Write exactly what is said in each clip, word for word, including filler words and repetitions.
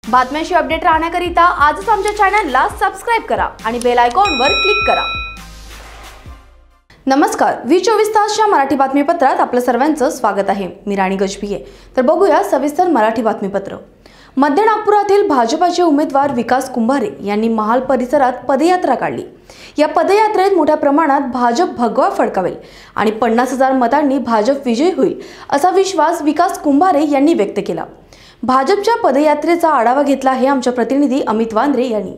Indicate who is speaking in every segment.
Speaker 1: बातम्यांशी update राहण्याकरिता आजच आमच्या चॅनलला सबस्क्राइब करा आणि बेल आयकॉनवर क्लिक करा। नमस्कार, व्ही चोवीस तासच्या मराठी बातमीपत्रात आपलं सर्वांचं स्वागत आहे। मी राणी गजबीये। तर बघूया सविस्तर मराठी बातमीपत्र। मध्य नागपुरातील भाजपाचे उमेदवार विकास कुंभारे यांनी महाल परिसरात पदयात्रा काढली। या पदयात्रेत मोठ्या प्रमाणात भाजप भगवा फडकावेल आणि पन्नास हजार मतांनी भाजप विजयी होईल असा विश्वास विकास कुंभारे यांनी व्यक्त केला। भाजपच्या पदयात्रेचा आढावा घेतला आहे आमच्या प्रतिनिधी अमित वांद्रे यांनी।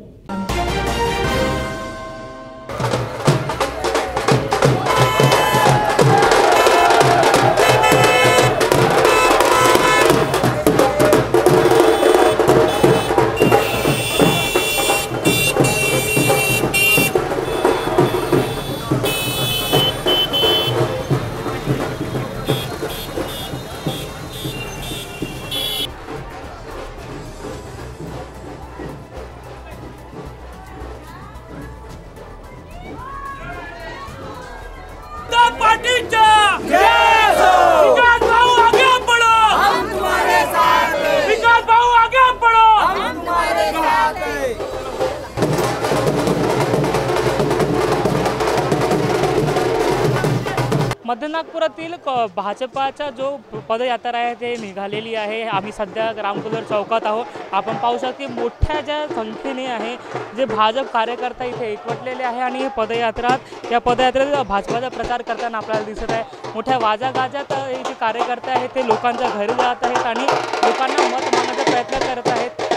Speaker 2: मध्य नागपुरातील भाजपाचा जो पदयात्रा आहे ते निघालेली आहे। आम्ही सध्या रामकुलर चौकात आहोत। आपण पाहू शकतो की मोठ्या ज्या संख्येने आहे जे भाजप कार्यकर्ता इथे एकवटलेले आहे आणि हे पदयात्रात या पदयात्रेत भाजपाचा प्रचार करताना आपल्याला दिसत आहे। मोठ्या वाजागाजात हे जे कार्यकर्ते आहेत ते लोकांच्या घरी जात आहेत आणि लोकांना मत मागण्याचा प्रयत्न करत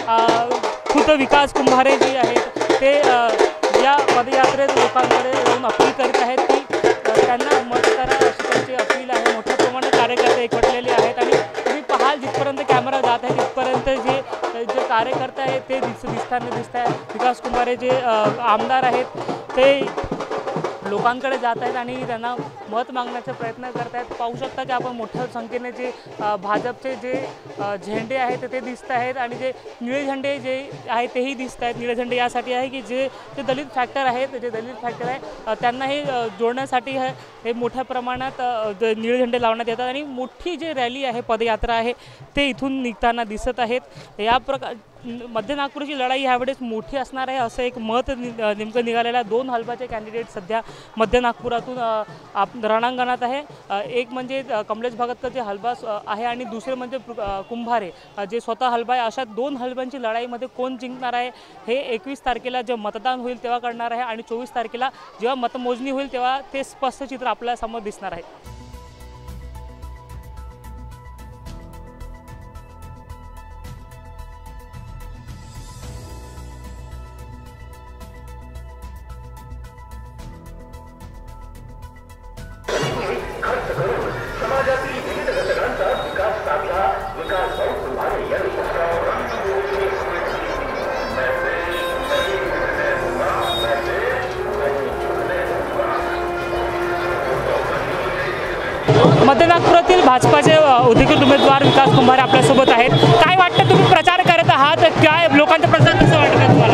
Speaker 2: आहेत। खुद विकास कुंभारे जे आहेत ते या पदयात्रेत लोकांकडे जाऊन अपील करीत आहेत की त्यांना मत करा अशी त्यांची अपील आहे। मोठ्या प्रमाणात कार्यकर्ते एकवटलेले आहेत आणि तुम्ही पाहाल जिथपर्यंत कॅमेरा जात आहे तिथपर्यंत जे जे कार्यकर्ते आहेत ते दिस दिसताना दिसत आहे। विकास कुंभारे जे आमदार आहेत ते लोकांकडे जात आहेत आणि त्यांना मत मागण्याचा प्रयत्न करत आहेत। पाहू शकता की आपण मोठ्या संख्येने जे भाजपचे जे झेंडे आहेत ते दिसत आहेत आणि जे निळे झेंडे जे आहेत तेही दिसत आहेत। निळे झेंडे यासाठी आहे की जे जे दलित फॅक्टर आहेत जे दलित फॅक्टर आहे त्यांनाही जोडण्यासाठी हे मोठ्या प्रमाणात निळे झेंडे लावण्यात येतात आणि मोठी जी रॅली आहे पदयात्रा आहे ते इथून निघताना दिसत आहेत। या प्रकार मध्य नागपूरची लढाई यावेळेस मोठी असणार आहे असं एक मत नेमकं निघालेलं आहे। दोन हलबाचे कॅन्डिडेट सध्या मध्य नागपुरातून रणांगणात आहे। एक म्हणजे कमलेश भगतकर जे हलबा आहे आणि दुसरे म्हणजे कुंभारे जे स्वतः हलबा आहे। अशा दोन हलबांची लढाईमध्ये कोण जिंकणार आहे हे एकवीस तारखेला जे मतदान होईल तेव्हा कळणार आहे आणि चोवीस तारखेला जेव्हा मतमोजणी होईल तेव्हा ते स्पष्ट चित्र आपल्या समोर दिसणार आहे। मध्य नागपुरातील भाजपाचे अधिकृत उमेदवार विकास कुंभारे आपल्यासोबत आहेत। काय वाटतं, तुम्ही प्रचार करत आहात, काय लोकांचा प्रचार कसं वाटतं तुम्हाला?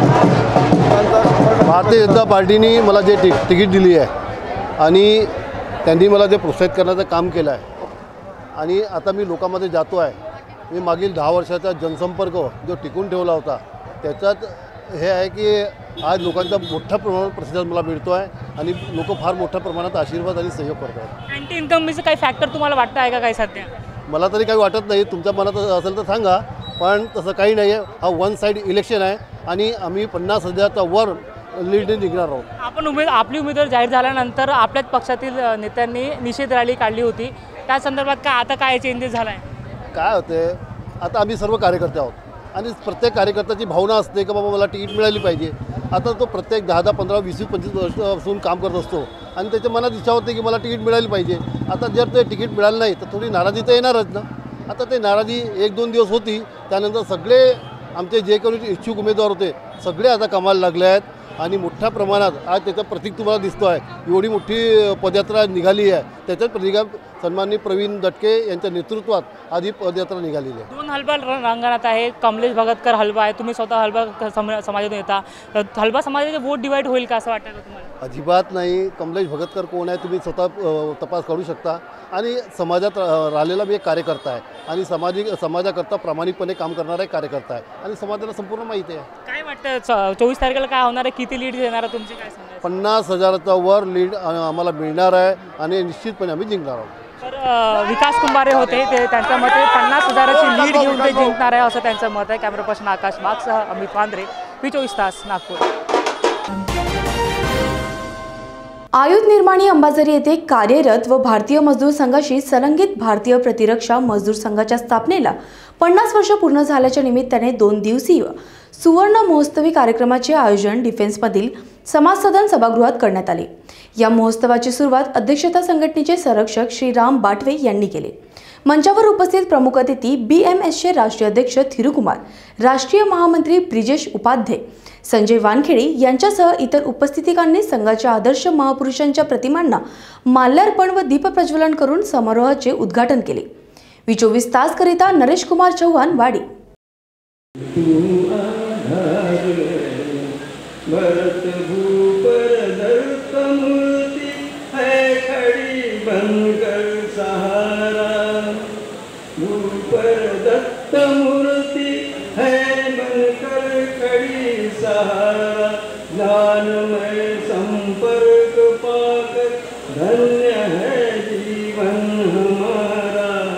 Speaker 3: भारतीय जनता पार्टीने मला जे तिकीट दिली आहे आणि त्यांनी मला जे प्रोत्साहित करण्याचं काम केलं आहे आणि आता मी लोकांमध्ये जातो आहे। मी मागील दहा वर्षाचा जनसंपर्क जो टिकून ठेवला होता त्याच्यात हे आहे की आज लोकांचा मोठ्या प्रमाणात प्रतिसाद मला मिळतो आहे आणि लोक फार मोठ्या प्रमाणात आशीर्वाद आणि सहयोग करत आहेत।
Speaker 2: अँटी इन्कमचं काही फॅक्टर तुम्हाला वाटतं आहे का काही सध्या?
Speaker 3: मला तरी काही वाटत नाही, तुमच्या मनात असेल तर सांगा, पण तसं काही नाही आहे। हा वन साईड इलेक्शन आहे आणि आम्ही पन्नास हजाराचा वर लीडने निघणार आहोत।
Speaker 2: आपण उमेद आपली उमेदवार जाहीर झाल्यानंतर आपल्याच पक्षातील नेत्यांनी निषेध रॅली काढली होती, त्या संदर्भात काय आता काय चेंजेस झाला आहे?
Speaker 3: काय होते, आता आम्ही सर्व कार्यकर्ते आहोत आणि प्रत्येक कार्यकर्त्याची भावना असते की बाबा मला तिकीट मिळाली पाहिजे। आता तो प्रत्येक दहा दहा पंधरा वीस वीस पंचवीस वर्षापासून काम करत असतो आणि त्याच्या मनात इच्छा होते की मला तिकीट मिळाली पाहिजे। आता जर ते तिकीट मिळालं नाही तर थोडी नाराजी तर येणारच ना। आता ते नाराजी एक दोन दिवस होती, त्यानंतर सगळे आमचे जे कोणी इच्छुक उमेदवार होते सगळे आता कामाला लागले आहेत आणि मोठ्या प्रमाणात आज त्याचं प्रतीक तुम्हाला दिसतो आहे। एवढी मोठी पदयात्रा निघाली आहे, त्याच्यात प्रतिका सन्माननीय प्रवीण दटके यांच्या नेतृत्वात आधी पदयात्रा निघालेली आहे।
Speaker 2: दोन हलबा रंगणात आहे, कमलेश भगतकर हलबा आहे, तुम्ही स्वतः हलबा समाजातून येता, हलबा समाजाचे वोट डिवाइड होईल का असं वाटतं का तुम्हाला?
Speaker 3: अजिबात नाही। कमलेश भगतकर कोण आहे तुम्ही स्वतः तपास करू शकता आणि समाजात राहिलेला मी एक कार्यकर्ता आहे आणि सामाजिक समाजाकरता प्रामाणिकपणे काम करणारा एक कार्यकर्ता आहे आणि समाजाला संपूर्ण माहिती आहे।
Speaker 2: काय वाटतं चोवीस तारखेला काय होणार आहे, किती लीड देणार आहे तुमची, काय सांगायचं?
Speaker 3: पन्नास हजाराचा वर लीड आम्हाला मिळणार आहे आणि निश्चितपणे आम्ही जिंकणार आहोत।
Speaker 2: तर विकास कुंभारे होते, ते त्यांच्या मते पन्नास हजाराची लीड घेऊन ते जिंकणार आहे असं त्यांचं मत आहे। कॅमेरा पर्सन आकाश वाघसह अमित वांद्रे, व्ही चोवीस तास, नागपूर।
Speaker 1: आयुध निर्माणी अंबाझरी येथे कार्यरत व भारतीय मजदूर संघाशी संलग्नित भारतीय प्रतिरक्षा मजदूर संघाच्या स्थापनेला पन्नास वर्ष पूर्ण झाल्याच्या निमित्ताने दोन दिवसीय सुवर्ण महोत्सवी कार्यक्रमाचे आयोजन डिफेन्समधील समाज सदन सभागृहात करण्यात आले। या महोत्सवाची सुरुवात अध्यक्षता संघटनेचे संरक्षक श्री राम बाटवे यांनी केले। मंचावर उपस्थित प्रमुख अतिथी बी एम एसचे राष्ट्रीय अध्यक्ष थिरुकुमार, राष्ट्रीय महामंत्री ब्रिजेश उपाध्ये, संजय वानखेडे यांच्यासह इतर उपस्थितांनी संघाच्या आदर्श महापुरुषांच्या प्रतिमांना माल्यार्पण व दीपप्रज्वलन करून समारोहाचे उद्घाटन केले। व्ही चोवीस तास करिता नरेश कुमार चौहान, वाडी।
Speaker 4: ज्ञानमय संपर्क पाकर धन्य है जीवन हमारा।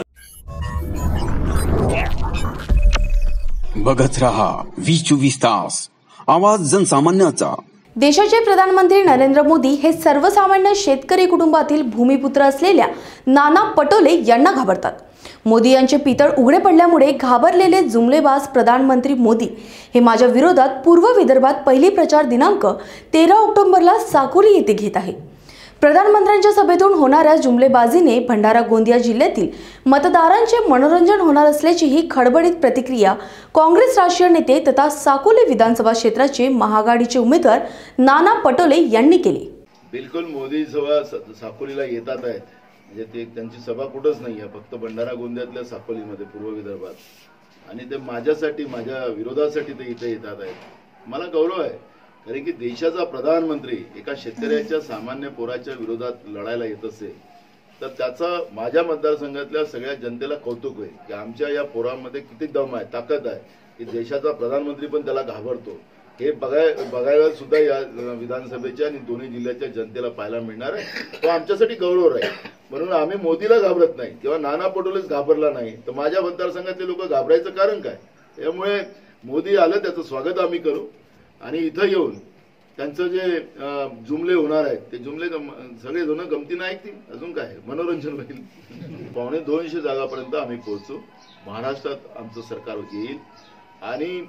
Speaker 5: बघत रहा व्ही चोवीस तास, आवाज जनसामान्याचा।
Speaker 1: देशाचे प्रधानमंत्री नरेंद्र मोदी हे सर्वसामान्य शेतकरी कुटुंबातील भूमिपुत्र असलेल्या नाना पटोले यांना घाबरतात। मोदी यांचे पितळ उघडे पडल्यामुळे घाबरलेले जुमलेबाज प्रधानमंत्री मोदी हे माझ्या विरोधात पूर्व विदर्भात पहिली प्रचार दिनांक तेरा ऑक्टोबरला साकोली येथे घेत आहे। प्रधानमंत्र्यांच्या सभेतून होणाऱ्या जुमलेबाजीने भंडारा गोंदिया जिल्ह्यातील मतदारांचे मनोरंजन होणार असल्याचीही खडबडीत प्रतिक्रिया काँग्रेस राष्ट्रीय नेते तथा साकोली विधानसभा क्षेत्राचे महाआघाडीचे उमेदवार नाना पटोले यांनी केली।
Speaker 6: बिलकुल मोदी सभा साकोलीला येतात आहेत, म्हणजे ते त्यांची सभा कुठंच नाही आहे, फक्त भंडारा गोंदियातल्या साकोलीमध्ये पूर्व विदर्भात, आणि ते माझ्यासाठी माझ्या विरोधासाठी ते इथे येतात आहेत। मला गौरव आहे, कारण की देशाचा प्रधानमंत्री एका शेतकऱ्याच्या सामान्य पोराच्या विरोधात लढायला येत असेल तर त्याचा माझ्या मतदारसंघातल्या सगळ्या जनतेला कौतुक होईल की आमच्या या पोरामध्ये किती दम आहे, ताकद आहे, की देशाचा प्रधानमंत्री पण त्याला घाबरतो। हे बघाय बघायला सुद्धा या विधानसभेच्या आणि दोन्ही जिल्ह्याच्या जनतेला पाहायला मिळणार आहे। तो आमच्यासाठी गौरव आहे, म्हणून आम्ही मोदीला घाबरत नाही किंवा नाना पटोलेच घाबरला नाही तर माझ्या मतदारसंघातले लोक घाबरायचं कारण काय? त्यामुळे मोदी आलं त्याचं स्वागत आम्ही करू आणि इथं येऊन त्यांचं जे जुमले होणार आहेत ते जुमले सगळे जण गमतीनं ऐकतील, अजून काय मनोरंजन होईल। पावणे दोनशे जागापर्यंत आम्ही पोहोचू, महाराष्ट्रात आमचं सरकार येईल आणि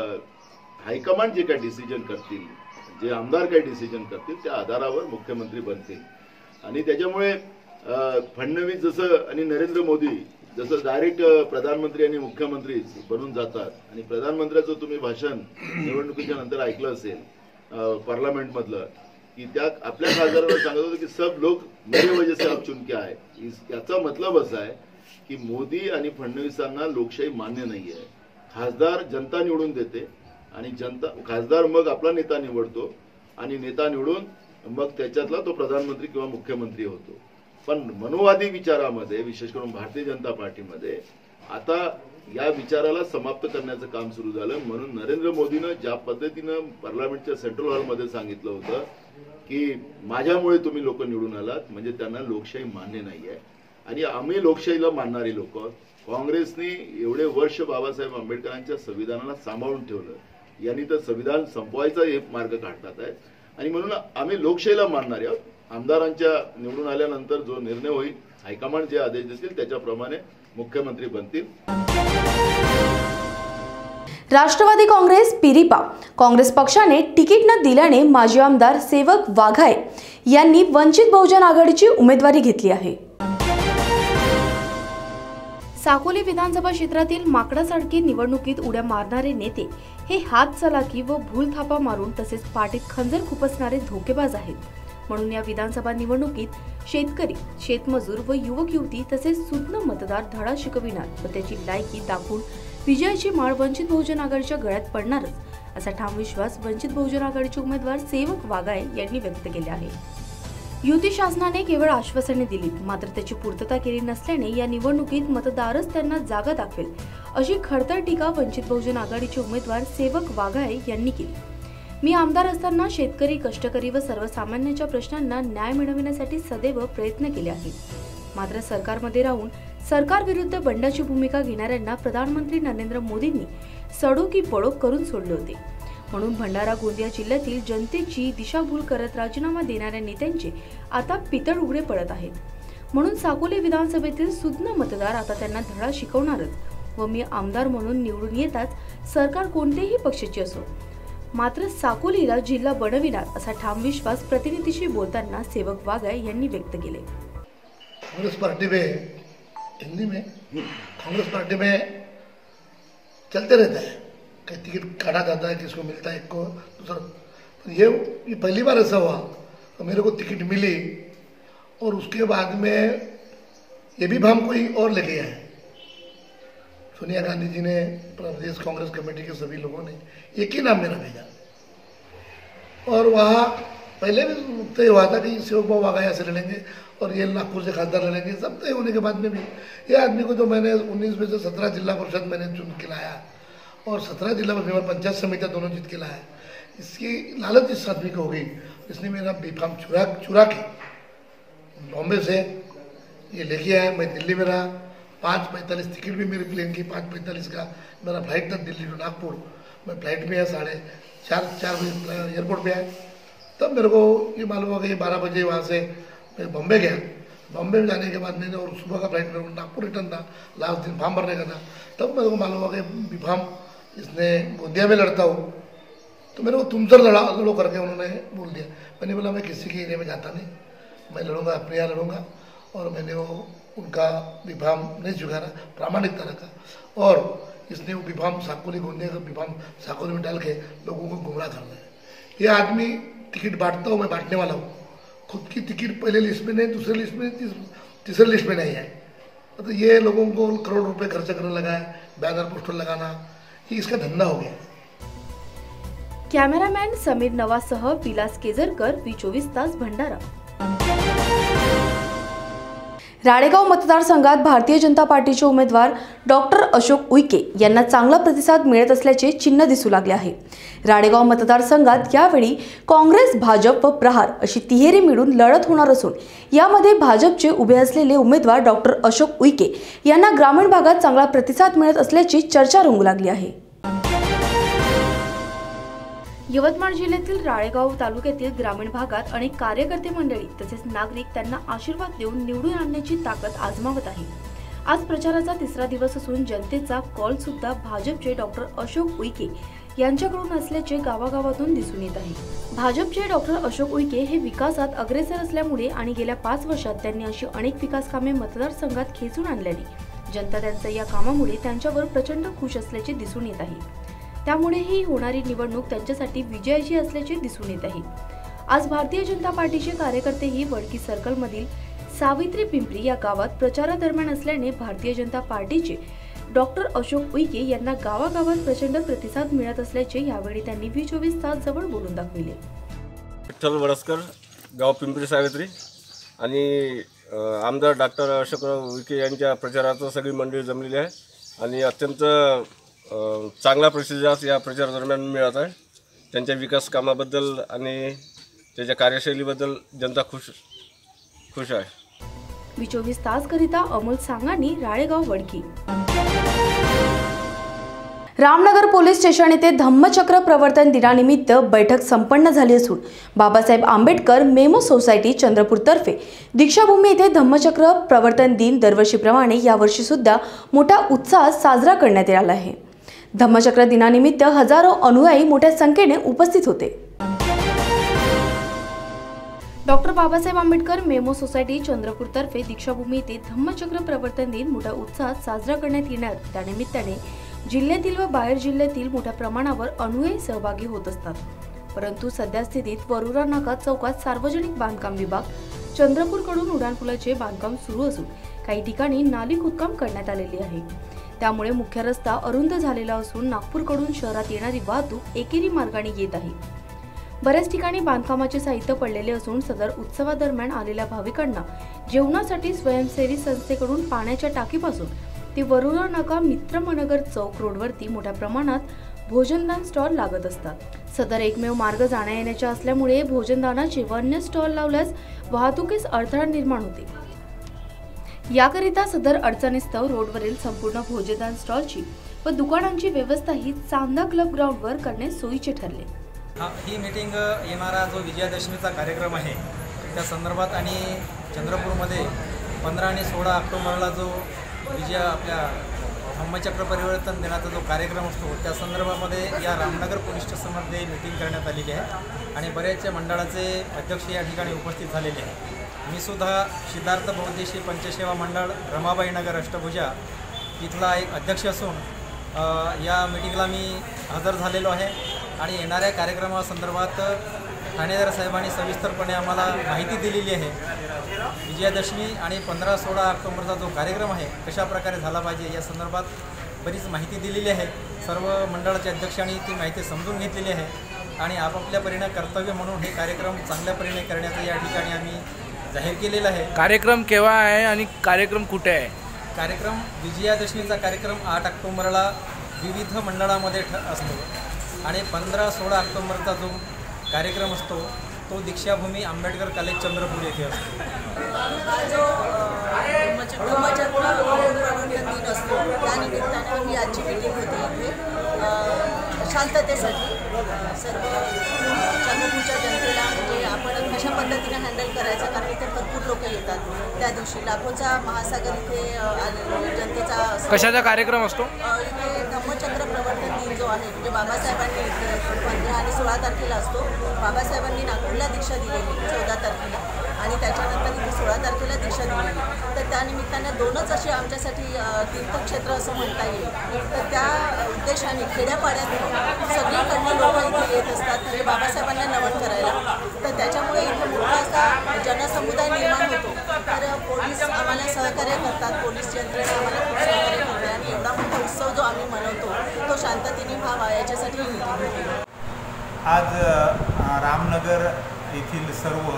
Speaker 6: हायकमांड जे काही डिसिजन करतील, जे आमदार काही डिसिजन करतील त्या आधारावर मुख्यमंत्री बनतील आणि त्याच्यामुळे फडणवीस जसं आणि नरेंद्र मोदी जसं डायरेक्ट प्रधानमंत्री आणि मुख्यमंत्री बनून जातात आणि प्रधानमंत्र्याचं तुम्ही भाषण निवडणुकीच्या नंतर ऐकलं असेल पार्लमेंटमधलं की त्या आपल्या खासदारांना सांगत होतं की सब लोक मेरे वजह से आप चुन के आए। याचा मतलब असा आहे की मोदी आणि फडणवीसांना लोकशाही मान्य नाही आहे। खासदार जनता निवडून देते आणि जनता खासदार मग आपला नेता निवडतो आणि नेता निवडून मग त्याच्यातला तो प्रधानमंत्री किंवा मुख्यमंत्री होतो। पण मनोवादी विचारामध्ये विशेष करून भारतीय जनता पार्टीमध्ये आता या विचाराला समाप्त करण्याचं काम सुरू झालं, म्हणून नरेंद्र मोदीनं ज्या पद्धतीनं पार्लमेंटच्या सेंट्रल हॉलमध्ये सांगितलं होतं की माझ्यामुळे तुम्ही लोक निवडून आलात, म्हणजे त्यांना लोकशाही मान्य नाही आहे आणि आम्ही लोकशाहीला मानणारी लोक। काँग्रेसने एवढे वर्ष बाबासाहेब आंबेडकरांच्या संविधानाला सांभाळून ठेवलं, यांनी तर संविधान संपवायचा हे मार्ग काढतात आहेत आणि म्हणून आम्ही लोकशाहीला मानणारे आहोत। आमदारांच्या निवडून आल्यानंतर जो निर्णय होईल, हायकमांड जे आदेश देतील त्याच्याप्रमाणे मुख्यमंत्री बनतील।
Speaker 1: राष्ट्रवादी काँग्रेस पिरिपा काँग्रेस पक्षाने तिकीट न दिल्याने माजी आमदार सेवक वाघाय यांनी वंचित बहुजन आघाडीची उमेदवारी घेतली आहे। साकोली विधानसभा क्षेत्रातील माकडासारखी निवडणुकीत उड्या मारणारे नेते हे हात चलाकी व भूलथापा मारून तसेच पाठीत खंजर खुपसणारे धोकेबाज आहेत। म्हणून या विधानसभा निवडणुकीत शेतकरी, शेतमजूर व युवक युवती तसेच सुज्ञ मतदार धडा शिकविणार व त्याची लायकी दाखवून विजयाची माळ वंचित बहुजन आघाडीच्या गळ्यात पडणारच असा ठाम विश्वास वंचित बहुजन आघाडीचे उमेदवार सेवक वाघाळे यांनी व्यक्त केले आहे। युती शासनाने केवळ आश्वासने दिली, मात्र त्याची पूर्तता केली नसल्याने या निवडणुकीत मतदारच त्यांना जागा दाखवेल अशी खडतर टीका वंचित बहुजन आघाडीचे उमेदवार सेवक वाघाळे यांनी केली। मी आमदार असताना शेतकरी, कष्टकरी व सर्वसामान्यांच्या प्रश्नांना न्याय मिळविण्यासाठी सदैव प्रयत्न केले आहेत, मात्र सरकारमध्ये राहून सरकार विरुद्ध बंडाची भूमिका घेणाऱ्यांना प्रधानमंत्री नरेंद्र मोदींनी सडो की पडो करून सोडले होते। म्हणून भंडारा गोंदिया जिल्ह्यातील जनतेची दिशाभूल करत राजीनामा देणाऱ्या नेत्यांचे आता पितळ उघडे पडत आहेत। म्हणून साकोली विधानसभेतील सुज्ञ मतदार आता त्यांना धडा शिकवणारच व मी आमदार म्हणून निवडून येताच सरकार कोणतेही पक्षाचे असो, मात्र साकोलीला जिल्हा बनविणार असा ठाम विश्वास प्रतिनिधीशी बोलताना सेवक वाघाळे यांनी व्यक्त केले।
Speaker 7: कांग्रेस पार्टी में हिंदी में कांग्रेस पार्टी में चलते रहता है, कहीं टिकट काटा जाता है, किसको मिलता है, एक को दूसरा। तो ये ये पहली बार ऐसा हुआ तो मेरे को टिकट मिली और उसके बाद में ये भी भ्रम कोई और लेके आए। सोनिया गांधी जी ने, प्रदेश कांग्रेस कमेटी के सभी लोगों ने एक ही नाम मेरा भेजा और वहाँ पहले भी तय हुआ था कि सेवक बाबू वाघाळे ऐसे लड़ेंगे और ये नागपुर से खासदार लड़ेंगे। सब तय होने के बाद में भी ये आदमी को जो मैंने उन्नीस में से सत्रह जिला परिषद मैंने चुन के लाया और सत्रह जिला में पंचायत समितियाँ दोनों जीत के लाया, इसकी लालच इस आदमी को हो गई। इसने मेरा बीफाम चुरा चुरा के बॉम्बे से ये लेके आया। मैं दिल्ली में रहा, पाँच पैंतालीस टिकट भी मेरी प्लेन की, पाँच पैंतालीस का मेरा फ्लाइट था दिल्ली टू नागपुर। मैं फ्लाइट में आया साढ़े चार चार बजे एयरपोर्ट पे आया, तब मेरे को ये मालूम हुआ कि ये बारह बजे वहाँ से मैं बॉम्बे गया। बॉम्बे में जाने के बाद मैंने, और सुबह का फ्लाइट मेरे को नागपुर रिटर्न था, लास्ट दिन फॉर्म भरने का था, तब मेरे को मालूम हुआ कि बीफाम इसने गोंदिया में लड़ता हो, तो मेरे को तुमसे लड़ा लड़ो करके उन्होंने बोल दिया। मैंने बोला मैं किसी के एरिया में जाता नहीं, मैं लड़ूंगा अपने यहाँ लड़ूंगा, और मैंने वो उनका बीफाम नहीं स्वीकारा, प्रामाणिकता रखा। और इसने वो बीफाम साकोली गोंदिया का बीफाम साकोली में डाल के लोगों को गुमराह करना है। ये आदमी टिकट बांटता हूँ, मैं बांटने वाला हूँ, खुद की टिकट पहले लिस्ट में नहीं, दूसरे लिस्ट में, तीस, तीसरे लिस्ट में नहीं है। तो ये लोगों को करोड़ रुपए खर्च करने लगा है, बैनर पोस्टर लगाना, ये इसका धंधा हो गया।
Speaker 1: कॅमेरामॅन समीर नवासह विलास केजरकर, व्ही चोवीस तास भंडारा। राळेगाव मतदारसंघात भारतीय जनता पार्टीचे उमेदवार डॉक्टर अशोक उईके यांना चांगला प्रतिसाद मिळत असल्याचे चिन्ह दिसू लागले आहे। राळेगाव मतदारसंघात यावेळी काँग्रेस, भाजप व प्रहार अशी तिहेरी मिळून लढत होणार असून यामध्ये भाजपचे उभे असलेले उमेदवार डॉक्टर अशोक उईके यांना ग्रामीण भागात चांगला प्रतिसाद मिळत असल्याची चर्चा रंगू लागली आहे। यवतमाळ जिल्ह्यातील राळेगाव तालुक्यातील ग्रामीण भागात अनेक कार्यकर्ते मंडळी तसेच नागरिक त्यांना आशीर्वाद देऊन निवडून आणण्याची ताकद आजमावत आहे। आज प्रचाराचा तिसरा दिवस असून जनतेचा कॉल सुद्धा भाजपचे डॉक्टर अशोक उईके यांच्याकडून असल्याचे गावागावातून दिसून येत आहे। भाजपचे डॉक्टर अशोक उईके हे विकासात अग्रेसर असल्यामुळे आणि गेल्या पाच वर्षात त्यांनी अशी अनेक विकास कामे मतदारसंघात खेचून आणल्याने जनता त्यांच्या या कामामुळे त्यांच्यावर प्रचंड खुश असल्याचे दिसून येत आहे। त्यामुळे ही होणारी निवडणूक त्यांच्यासाठी विजयाची असल्याचे दिसून येत आहे। आज भारतीय जनता पार्टीचे कार्यकर्तेही वडकी सर्कलमधील सावित्री पिंपरी या गावात प्रचारादरम्यान असल्याने भारतीय जनता पार्टीचे डॉक्टर अशोक उईके यांना गावागावात प्रचंड प्रतिसाद मिळत असल्याचे यावेळी त्यांनी व्ही चोवीस तास जवळ बोलून दाखविले।
Speaker 8: विठ्ठल वडसकर, गाव पिंपरी सावित्री आणि आमदार डॉक्टर अशोक उईके यांच्या प्रचारात सगळी मंडळी जमलेली आहे आणि अत्यंत चांगला प्रतिसाद या प्रचारादरम्यान मिळत आहे। त्यांच्या विकास कामाबद्दल आणि त्याच्या कार्यशैलीबद्दल जनता खुश खुश आहे।
Speaker 1: व्ही चोवीस तास करिता अमोल सांगानी, राळेगाव, वडकी। रामनगर पोलीस स्टेशन येथे धम्मचक्र प्रवर्तन दिनानिमित्त बैठक संपन्न झाली असून बाबासाहेब आंबेडकर मेमो सोसायटी चंद्रपूर तर्फे दीक्षाभूमी येथे धम्मचक्र प्रवर्तन दिन दरवर्षीप्रमाणे यावर्षी सुद्धा मोठ्या उत्साहात साजरा करण्यात आला आहे। धम्मचक्र दिनानिमित्त हजारो अनुयायी मोठ्या संख्येने उपस्थित होते। Doctor Babasaheb Ambedkar memo society Chandrapur तर्फे दीक्षाभूमी येथे धम्मचक्र प्रवर्तन दिन मोठ्या उत्साहात साजरा करण्यात येणार त्यानिमित्ताने जिल्ह्यातील व बाहेर जिल्ह्यातील मोठ्या प्रमाणावर अनुयायी सहभागी होत असतात। परंतु सध्या स्थितीत वरुरा नाका चौकात सार्वजनिक बांधकाम विभाग चंद्रपूरकडून उड्डाणपुलाचे बांधकाम सुरू असून काही ठिकाणी नाली खोदकाम करण्यात आलेली आहे। त्यामुळे मुख्य रस्ता अरुंद झालेला असून नागपूरकडून शहरात येणारी वाहतूक एकेरी मार्गाने येत आहे। बऱ्याच ठिकाणी बांधकामाचे साहित्य पडलेले असून सदर उत्सवादरम्यान आलेल्या भाविकांना जेवणासाठी स्वयंसेवी संस्थेकडून पाण्याच्या टाकीपासून ते वरुरा नाका मित्रमनगर चौक रोडवरती मोठ्या प्रमाणात भोजनदान स्टॉल लागत असतात। सदर एकमेव मार्ग जाण्या येण्याचा असल्यामुळे भोजनदानाचे व अन्य स्टॉल लावल्यास वाहतुकीस अडथळा निर्माण होते। याकरिता सदर अडचणीस्तव रोडवरील संपूर्ण भोजनदान स्टॉलची व दुकानांची व्यवस्था ही चांदा क्लब ग्राउंडवर करणे सोयीचे ठरले।
Speaker 9: ही मीटिंग येणारा जो विजयादशमीचा कार्यक्रम आहे त्या संदर्भात आणि चंद्रपूरमध्ये पंधरा आणि सोळा ऑक्टोबरला जो विजय आपल्या धम्मचक्र परिवर्तन दिनाचा जो कार्यक्रम असतो त्या संदर्भामध्ये या रामनगर पोलीस स्टेशनमध्ये मीटिंग करण्यात आलेली आहे आणि बऱ्याचशा मंडळाचे अध्यक्ष या ठिकाणी उपस्थित झालेले आहे। मी सुद्धा सिद्धार्थ बहुउद्देशीय पंचसेवा मंडळ रमाबाई नगर अष्टभुजा इथला एक अध्यक्ष असून या मीटिंगला मी हजर झालेलो आहे आणि येणाऱ्या कार्यक्रमासंदर्भात ठाणेदार साहेबांनी सविस्तरपणे आम्हाला माहिती दिलेली आहे। विजयादशमी आणि पंधरा सोळा ऑक्टोबरचा जो कार्यक्रम आहे कशा प्रकारे झाला पाहिजे या संदर्भात बरीच माहिती दिलेली आहे। सर्व मंडळाचे अध्यक्षांनी ती माहिती समजून घेतलेली आहे आणि आपापल्या परीने कर्तव्य म्हणून हे कार्यक्रम चांगल्या परीने करण्याचं या ठिकाणी आम्ही जाहीर केलेलं आहे।
Speaker 10: कार्यक्रम केव्हा आहे आणि कार्यक्रम कुठे आहे?
Speaker 9: कार्यक्रम विजयादशमीचा कार्यक्रम आठ ऑक्टोबरला विविध मंडळामध्ये ठ असतो आणि पंधरा सोळा ऑक्टोबरचा जो कार्यक्रम असतो तो दीक्षाभूमी आंबेडकर कॉलेज चंद्रपूर येथे असतो।
Speaker 11: जो धम्मचक्र परिवर्तन दिन असतो त्यानिमित्ताने आम्ही आजची मीटिंग होती इथे शांततेसाठी सर्व चंद्रपूरच्या जनतेला म्हणजे आपण कशा पद्धतीने हँडल करायचं कारण इथे भरपूर लोक येतात। त्या दिवशी लाखोचा महासागर इथे जनतेचा
Speaker 10: कशाचा कार्यक्रम असतो?
Speaker 11: इथे धम्मचक्र प्रवर्तन दिन जो आहे म्हणजे बाबासाहेबांनी पंधरा आणि सोळा तारखेला असतो। बाबासाहेबांनी नागपूरला दीक्षा दिलेली चौदा तारखेला आणि त्याच्यानंतर इथे सोळा तारखेला दीक्षा दिलेली तर त्यानिमित्ताने दोनच असे आमच्यासाठी तीर्थक्षेत्र असं म्हणता येईल। तर त्या उद्देशाने खेड्यापाड्यात सगळीकडनं लोक इथे येत असतात म्हणजे बाबासाहेबांना नमन करायला तर त्याच्यामुळे इथे मोठा असा जनसमुदाय निर्माण होतो। तर पोलीस आम्हाला सहकार्य करतात, पोलीस यंत्रणा आम्हाला खूप सहकार्य करते आणि एवढा मोठा उत्सव जो आम्ही मनवतो तो शांततेने व्हावा याच्यासाठी मीटिंग होती।
Speaker 12: आज रामनगर येथील सर्व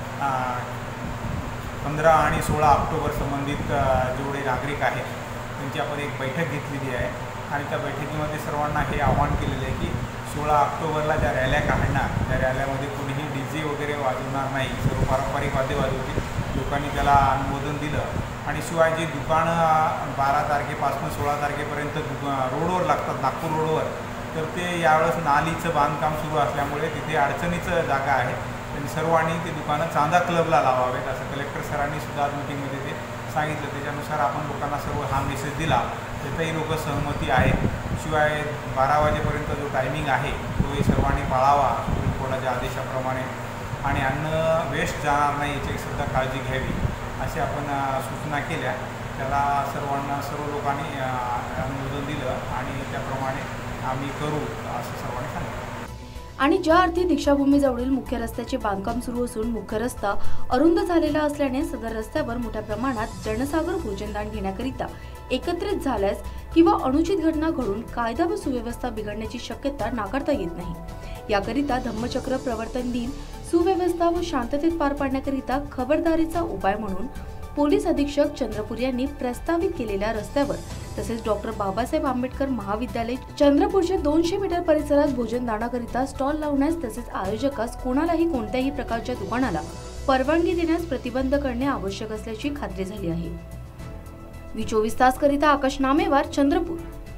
Speaker 12: पंधरा आणि सोळा ऑक्टोबर संबंधित जेवढे नागरिक आहेत त्यांची आपण एक बैठक घेतलेली आहे आणि त्या बैठकीमध्ये सर्वांना हे आवाहन केलेलं आहे की सोळा ऑक्टोबरला ज्या रॅल्या काढणार त्या रॅल्यामध्ये कोणीही डी जे वगैरे वाजवणार नाही, सर्व पारंपरिक वाद्य वाजवतील। लोकांनी त्याला अनुमोदन दिलं आणि शिवाय जे दुकानं बारा तारखेपासून सोळा तारखेपर्यंत दुका रोडवर लागतात नागपूर रोडवर तर ते यावेळेस नालीचं बांधकाम सुरू असल्यामुळे तिथे अडचणीचं जागा आहे आणि सर्वांनी ते दुकानं चांदा क्लबला लावावेत असं कलेक्टर सरांनी सुद्धा मीटिंगमध्ये ते सांगितलं। त्याच्यानुसार आपण लोकांना सर्व हा मेसेज दिला त्यातही लोक सहमती आहेत। शिवाय बारा वाजेपर्यंत जो टायमिंग आहे तोही सर्वांनी पाळावा सुप्रीम कोर्टाच्या आदेशाप्रमाणे आणि अन्न वेस्ट जाणार नाही याची सुद्धा काळजी घ्यावी अशी आपण सूचना केल्या। त्याला सर्वांना सर्व लोकांनी अनुमोदन दिलं आणि त्याप्रमाणे आम्ही करू असं सर्वांनी सांगितलं।
Speaker 1: आणि ज्या अर्थी दीक्षाभूमीजवळील मुख्य रस्त्याचे बांधकाम सुरू असून मुख्य रस्ता अरुंद झालेला असल्याने सदर रस्त्यावर मोठ्या प्रमाणात जनसागर भोजनदान घेण्याकरिता एकत्रित झाल्यास किंवा अनुचित घटना घडून कायदा व सुव्यवस्था बिघडण्याची शक्यता नाकारता येत नाही। याकरिता धम्मचक्र प्रवर्तन दिन सुव्यवस्था व शांततेत पार पाडण्याकरिता खबरदारीचा उपाय म्हणून पोलीस अधीक्षक चंद्रपूर यांनी प्रस्तावित केलेल्या रस्त्यावर तसेच डॉक्टर बाबासाहेब आंबेडकर महाविद्यालय चंद्रपूरच्या दोनशे मीटर परिसरात भोजनदानाकरिता स्टॉल लावण्यास तसेच आयोजकास कोणालाही कोणत्याही प्रकारच्या दुकानाला परवानगी देण्यास प्रतिबंध करणे आवश्यक असल्याची खात्री झाली आहे। व्ही चोवीस तास करिता आकाश नामेवार चंद्रपूर।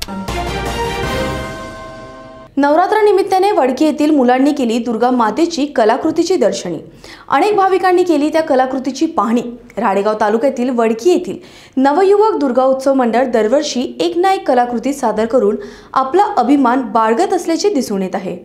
Speaker 1: नवरात्र निमित्ताने वडकी येथील मुलांनी केली दुर्गा मातेची कलाकृतीची दर्शनी। अनेक भाविकांनी केली त्या कलाकृतीची पाहणी। राळेगाव तालुक्यातील वडकी येथील नवयुवक दुर्गा उत्सव मंडळ दरवर्षी एक ना एक कलाकृती सादर करून आपला अभिमान बाळगत असल्याचे दिसून येत आहे।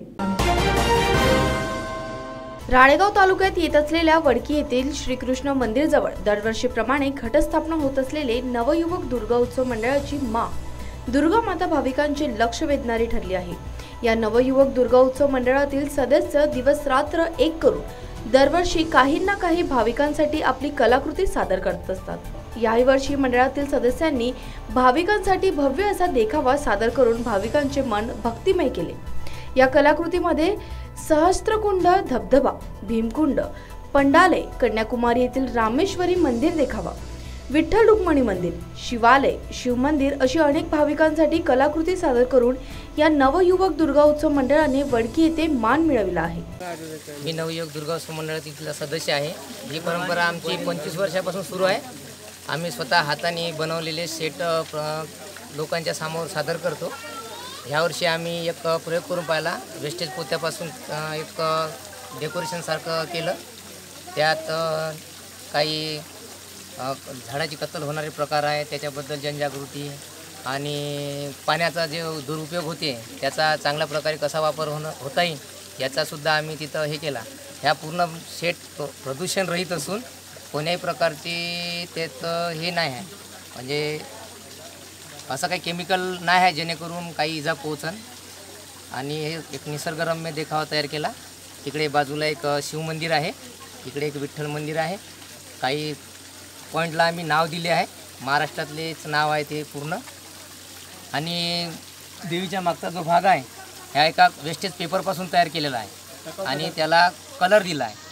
Speaker 1: राळेगाव तालुक्यात येत असलेल्या वडकी येथील श्रीकृष्ण मंदिर जवळ दरवर्षीप्रमाणे घटस्थापना होत असलेले नवयुवक दुर्गा उत्सव मंडळाची मा दुर्गा माता भाविकांचे लक्ष वेधणारी ठरली आहे। या नवयुवक दुर्गा उत्सव मंडळातील सदस्य दिवस रात्र एक करून दरवर्षी काही ना काही भाविकांसाठी आपली कलाकृती सादर करत असतात। याही वर्षी मंडळातील सदस्यांनी भाविकांसाठी भव्य असा देखावा सादर करून भाविकांचे मन भक्तिमय केले। या कलाकृतीमध्ये सहस्त्रकुंड धबधबा, भीमकुंड, पंडाले, कन्याकुमारी येथील रामेश्वरी मंदिर देखावा, विठ्ठल रुक्मिणी मंदिर, शिवालय, शिवमंदिर अशी अनेक भाविकांसाठी कलाकृती सादर करून या नवयुवक दुर्गा उत्सव मंडळाने वडकी येथे मान मिळविला आहे।
Speaker 13: मी नवयुवक दुर्गा उत्सव मंडळातील सदस्य आहे। ही परंपरा आमची पंचवीस वर्षापासून सुरू आहे। आम्ही स्वतः हाताने बनवलेले सेट लोकांच्या समोर सादर करतो। ह्यावर्षी आम्ही एक प्रयोग करून पाहिला। वेस्टेज पोत्यापासून एक डेकोरेशन सारखं केलं। त्यात काही झाडाची कत्तल होणारे प्रकार आहे, त्याच्याबद्दल जनजागृती आणि पाण्याचा जे दुरुपयोग होते त्याचा चांगल्या प्रकारे कसा वापर होणं होता येईल याचासुद्धा आम्ही तिथं हे केला। ह्या पूर्ण सेट प्रदूषण रहित असून कोण्याही प्रकारची त्यात हे नाही आहे, म्हणजे असं काही केमिकल नाही आहे जेणेकरून काही इजा पोहोचन। आणि हे एक निसर्गरम्य देखावा तयार केला। तिकडे बाजूला एक शिवमंदिर आहे, इकडे एक विठ्ठल मंदिर आहे। काही पॉईंटला आम्ही नाव दिले आहे, महाराष्ट्रातलेच नाव आहे ते पूर्ण। आणि देवीच्या मागचा जो भाग आहे ह्या एका वेस्टेज पेपरपासून तयार केलेला आहे आणि त्याला कलर दिला आहे।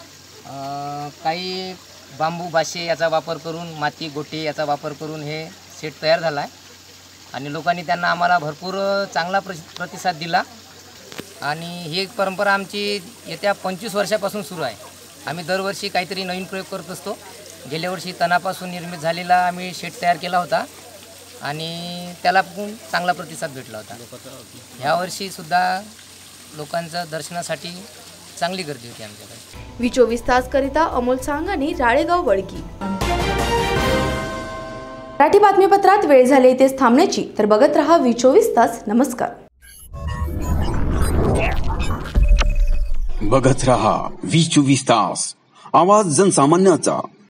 Speaker 13: काही बांबू बाशे याचा वापर करून, माती गोटे याचा वापर करून हे सेट तयार झाला आहे आणि लोकांनी त्यांना आम्हाला भरपूर चांगला प्र प्रतिसाद दिला। आणि ही एक परंपरा आमची येत्या पंचवीस वर्षापासून सुरू आहे। आम्ही दरवर्षी काहीतरी नवीन प्रयोग करत असतो। गेल्या वर्षी तणापासून निर्मित झालेला आम्ही सेट तयार केला होता आणि त्याला पण चांगला प्रतिसाद भेटला होता। ह्यावर्षी सुद्धा लोकांच्या दर्शनासाठी चांगली गर्दी होती आमच्याकडे।
Speaker 1: व्ही चोवीस तास करिता अमोल सांगानी, राळेगाव, वडकी। मराठी बातमीपत्रात वेळ झाली इथेच थांबण्याची, तर बघत रहा व्ही चोवीस तास। नमस्कार।
Speaker 5: बघत रहा व्ही चोवीस तास, आवाज जनसामान्याचा।